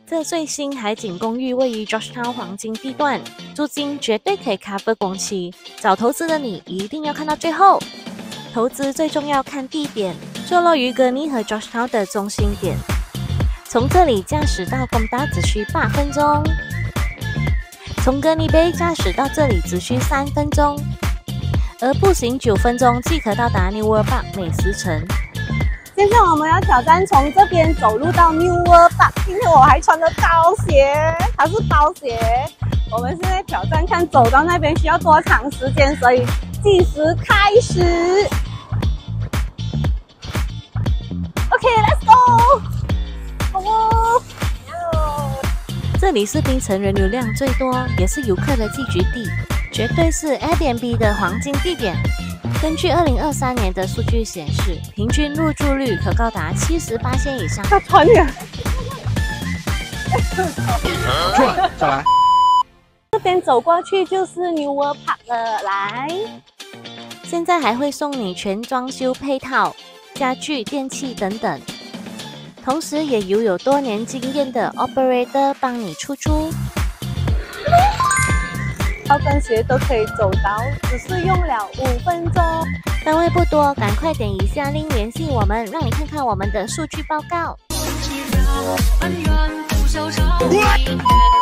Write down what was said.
这最新海景公寓位于 Georgetown 黄金地段，租金绝对可以 cover 工期。找投资的你一定要看到最后。投资最重要看地点，坐落于哥尼和 Georgetown 的中心点。从这里驾驶到công达只需8分钟，从哥尼贝驾驶到这里只需3分钟，而步行9分钟即可到达 New World Park 美食城。 现在我们要挑战从这边走路到 New World Park。今天我还穿着高鞋，它是包鞋。我们现在挑战看走到那边需要多长时间，所以计时开始。OK，let's go。好哦。 这里是槟城人流量最多，也是游客的聚集地，绝对是 Airbnb 的黄金地点。根据2023年的数据显示，平均入住率可高达70%以上。 他穿了。 出来，再来。 这边走过去就是 New World Park 了，来。 现在还会送你全装修配套、家具、电器等等，同时也有多年经验的 operator 帮你出租。 高跟鞋都可以走到，只是用了5分钟。 单位不多，赶快点以下link联系我们，让你看看我们的数据报告。